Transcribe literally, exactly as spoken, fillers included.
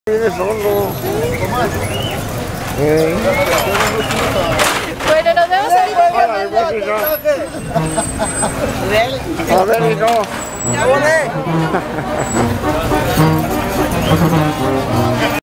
Viene solo. Eh. Bueno, nos vemos ahorita. A ver, hijo. Ya,